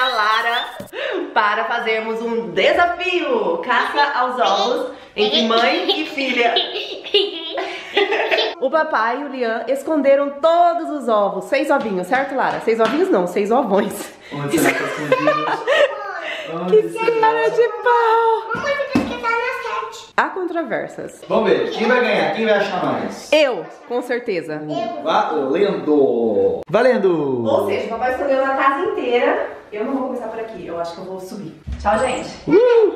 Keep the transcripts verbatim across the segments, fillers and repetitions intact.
Lara para fazermos um desafio. Caça aos ovos entre mãe e filha. O papai e o Liam esconderam todos os ovos. Seis ovinhos, certo, Lara? Seis ovinhos não, seis ovões. Onde será que tá escondido? Que cara de pau! Mamãe, tem que estar na sete. Há controvérsias. Vamos ver, quem vai ganhar? Quem vai achar mais? Eu, com certeza. Valendo! Valendo! Ou seja, o papai escolheu na casa inteira. Eu não vou começar por aqui, eu acho que eu vou subir. Tchau, gente. Uh!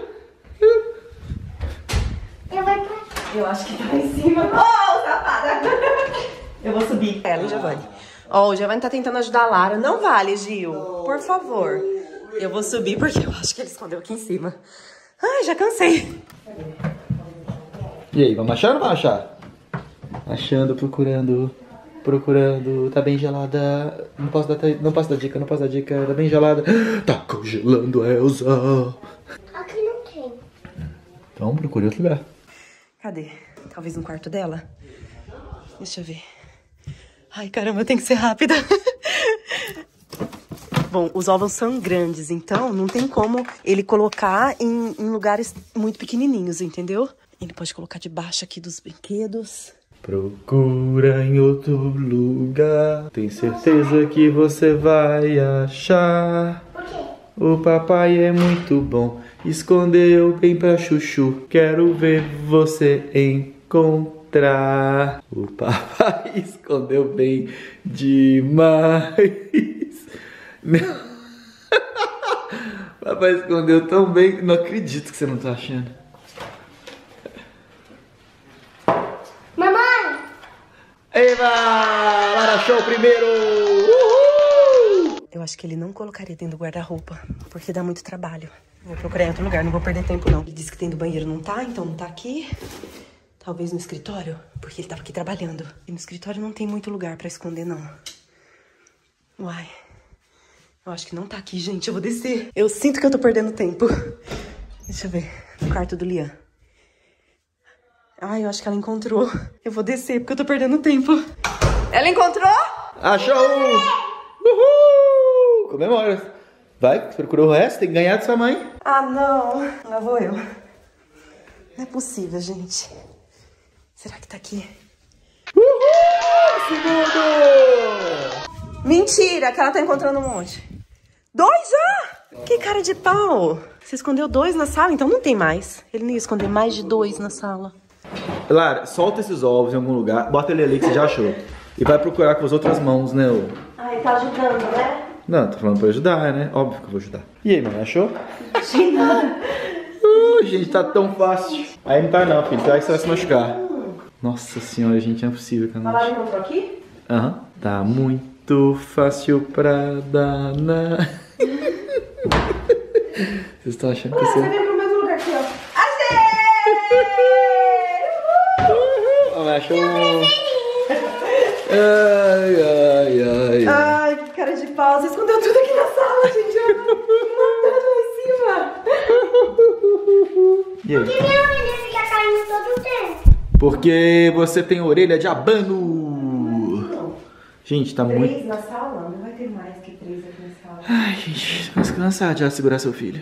Eu vou pra... Eu acho que tá lá em cima. Oh, safada! Eu vou subir. Ela e Giovanni. Ó, oh, o Giovanni tá tentando ajudar a Lara. Não vale, Gil. Por favor. Eu vou subir porque eu acho que ele escondeu aqui em cima. Ai, já cansei. E aí, vamos achar ou não vamos achar? Achando, procurando, procurando. Tá bem gelada. Não posso dar, não posso dar dica, não posso dar dica. Tá bem gelada. Tá congelando a Elsa. Aqui não tem. Então procure outro lugar. Cadê? Talvez no quarto dela? Deixa eu ver. Ai, caramba, eu tenho que ser rápida. Bom, os ovos são grandes, então não tem como ele colocar em, em lugares muito pequenininhos, entendeu? Ele pode colocar debaixo aqui dos brinquedos. Procura em outro lugar. Tem certeza que você vai achar. Por quê? O papai é muito bom. Escondeu bem pra chuchu. Quero ver você encontrar. O papai escondeu bem demais. Não. O papai escondeu tão bem. Não acredito que você não tá achando. Mamãe! Eva! Lara achou o primeiro! Uhul! Eu acho que ele não colocaria dentro do guarda-roupa, porque dá muito trabalho. Vou procurar em outro lugar, não vou perder tempo não. Ele disse que tem do banheiro, não tá, então não tá aqui. Talvez no escritório, porque ele tava aqui trabalhando. E no escritório não tem muito lugar pra esconder, não. Uai. Eu acho que não tá aqui, gente. Eu vou descer. Eu sinto que eu tô perdendo tempo. Deixa eu ver. No quarto do Liam. Ai, eu acho que ela encontrou. Eu vou descer, porque eu tô perdendo tempo. Ela encontrou? Achou! Uhul! Comemora. Vai, procurou o resto, tem que ganhar de sua mãe. Ah, não. Lá vou eu. Não é possível, gente. Será que tá aqui? Uhul! Segundo! Mentira, que ela tá encontrando um monte. Dois já? Que cara de pau. Você escondeu dois na sala, então não tem mais. Ele não ia esconder mais de dois na sala. Lara, solta esses ovos em algum lugar, bota ele ali que você já achou. E vai procurar com as outras mãos, né? ô? Ah, ele tá ajudando, né? Não, tô falando pra ajudar, né? Óbvio que eu vou ajudar. E aí, mãe, achou? Imagina. Uh, gente, tá tão fácil. Aí não tá não, filho. Vai que você vai se machucar. Nossa senhora, gente, não é possível que eu A não Lara achei. encontrou aqui? Aham. Tá muito fácil pra danar. Vocês estão achando que Ah, você... você veio pro mesmo lugar aqui, ó. Achei! Uhul! Achou um... Ai, ai, ai. Ai, que cara de pau. Você escondeu tudo aqui na sala, gente. Eu matando lá em cima. E aí? Por que minha orelha fica caindo todo o tempo? Porque você tem orelha de abano. Não. Gente, tá Três muito... na sala? Não vai ter mais que três aqui na sala. Ai, gente, tô cansado de já segurar seu filho.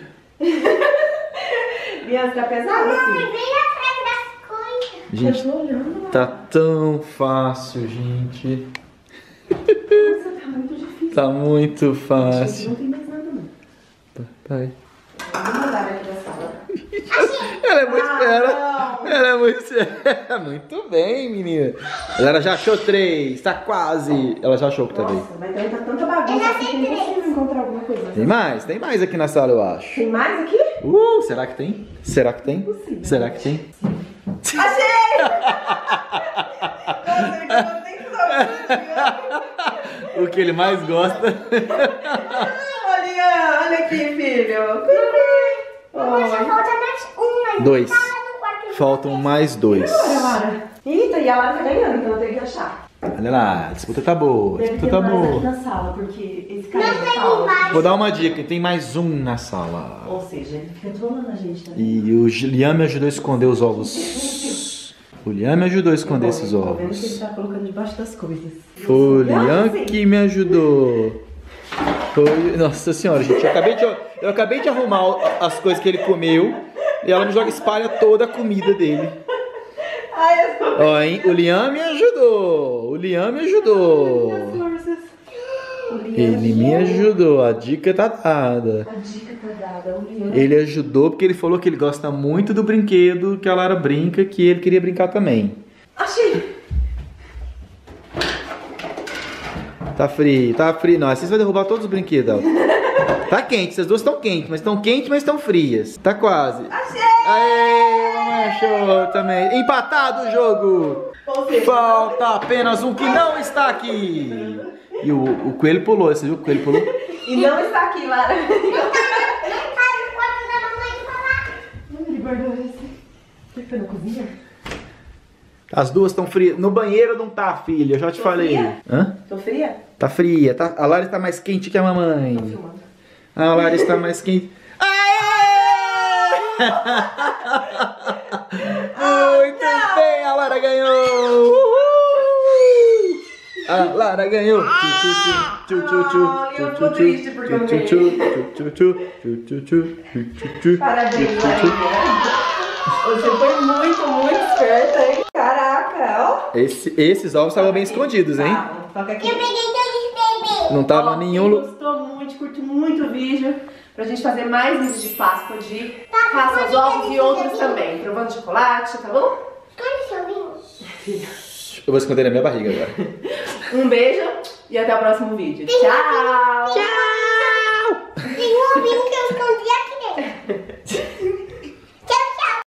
Bianca, tá pesado Mamãe, assim? vem atrás das coisas. Gente, Eu tô olhando lá. tá tão fácil, gente. Nossa, tá muito difícil. Tá muito Gente, fácil. não tem mais nada, não. Pai. Vamos mandar aqui da sala. Ela é muito Ah, espera. não. Ela é muito espera. Muito bem, menina. Ela já achou três. Tá quase. Ela já achou que tá bem. Nossa, mas também tá tanta bagunça aqui que é impossível encontrar alguma coisa. Tem mais? Tem mais aqui na sala, eu acho. Tem mais aqui? Uh, será que tem? Será que tem? Impossível. Será que tem? Achei! Nossa, eu não tenho que saber. O que ele mais gosta. Olha, olha aqui, filho. Mamãe, só falta mais um. Mas Dois. tá lá no quarto. Faltam mais dois. Olha, Lara. Eita, e a Lara tá ganhando, então eu tenho que achar. Olha lá, a disputa tá boa. A Deve disputa ter tá mais aqui boa. na sala, porque esse cara Não é tem sala. mais. Vou dar uma dica, tem mais um na sala. Ou seja, ele fica trolando a gente também. E o Liam me ajudou a esconder os ovos. O Liam me ajudou a esconder esses Tô vendo que ele ovos. tá colocando debaixo das coisas. Foi o Ah, Liam sim. que me ajudou. Foi... Nossa senhora, gente. Eu acabei, de, eu acabei de arrumar as coisas que ele comeu e ela me joga, espalha toda a comida dele. Ai, eu tô... Ó, hein? O Liam me ajudou. O Liam me ajudou. Ele me ajudou. A dica tá dada. A dica tá dada. O Liam... Ele ajudou porque ele falou que ele gosta muito do brinquedo que a Lara brinca, que ele queria brincar também. Achei. Tá frio, tá frio. Não, vocês vão derrubar todos os brinquedos. Ó. Tá quente, essas duas estão quentes, mas estão quentes, mas estão frias. Tá quase. Achei! Aê, mamãe achou também. Empatado o jogo. Falta apenas um que não está aqui. E o, o coelho pulou, você viu? O coelho pulou. E não está aqui, Lara. Onde ele guardou esse? Você foi na cozinha? As duas estão frias. No banheiro não tá, filha. Eu já te Tô falei. fria? Hã? Tô fria? Tá fria. Tá... A Lara está mais quente que a mamãe. Tô filmando. A Lara está mais quente. Aê! Muito ah, bem, a Lara ganhou! Uhul! A Lara ganhou! Parabéns, Larinha. Você foi muito, muito esperta, hein? Caraca, ó. Esse, esses ovos estavam bem escondidos, hein? Tá, toca aqui. Eu peguei todos os bebês. Não tava Ó, nenhum... quem gostou muito, curte muito o vídeo, pra gente fazer mais vídeos de Páscoa, de Tá, caça aos pode ovos ter e outros esse também. Provando chocolate, tá bom? Cadê seu vinho? Eu vou esconder na minha barriga agora. Um beijo e até o próximo vídeo. Tchau! Tchau! Tem um vinho